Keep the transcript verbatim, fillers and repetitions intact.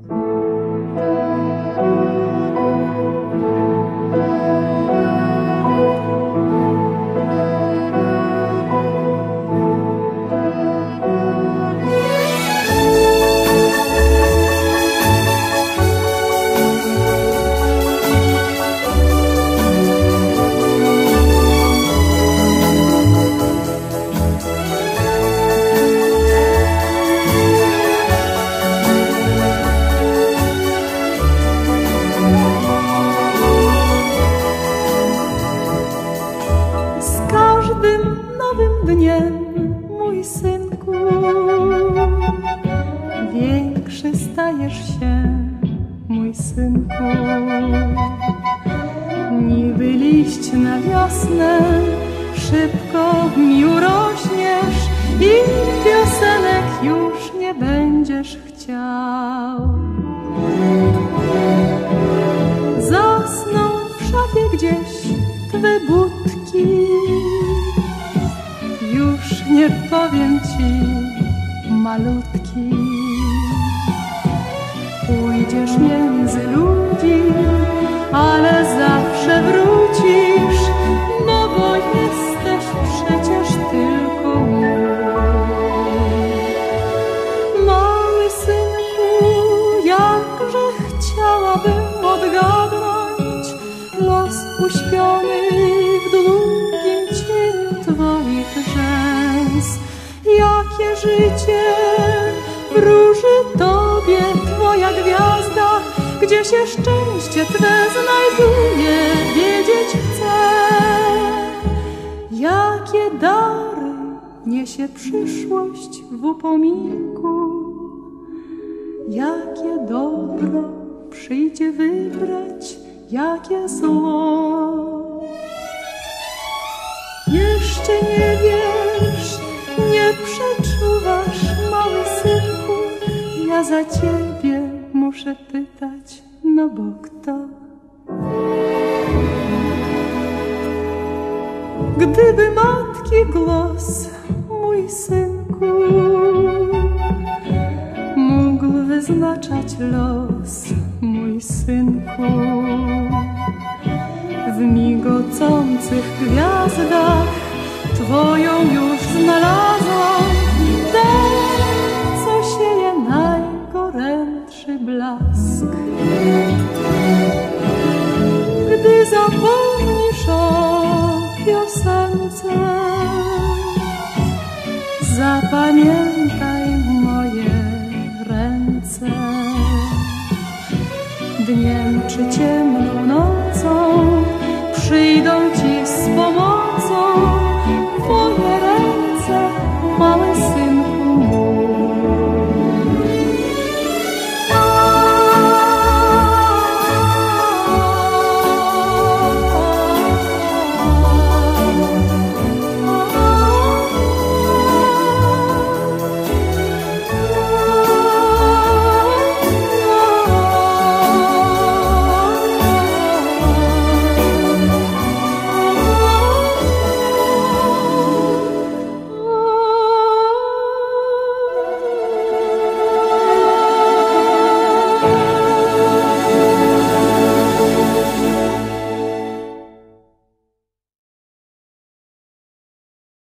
Mój synku, większy stajesz się, mój synku. Niby liść na wiosnę, szybko mi urośniesz i piosenek już nie będziesz chciał. Zasną w szafie gdzieś twe budki, już nie powiem ci, malutki. Pójdziesz między ludzi, ale zawsze wrócisz, no bo jesteś przecież tylko mój. Mały synku, jakże chciałabym odgadnąć los uśpiony w długim cieniu twoich rzęs. Jakie życie wróży tobie twoja gwiazda, gdzie się szczęście twe znajduje, wiedzieć chcę. Jakie dary niesie przyszłość w upominku, jakie dobro przyjdzie wybrać, jakie zło. Jeszcze nie wiesz, nie przeczuwasz, mały synku, ja za ciebie muszę pytać, no bo kto? Gdyby matki głos, mój synku, mógł wyznaczać los, mój synku, w migocących gwiazdach twoją już znalazłam, tę, co sieje najgorętszy blask. Gdy zapomnisz o piosence, zapamiętaj moje ręce. Dniem czy ciemną noc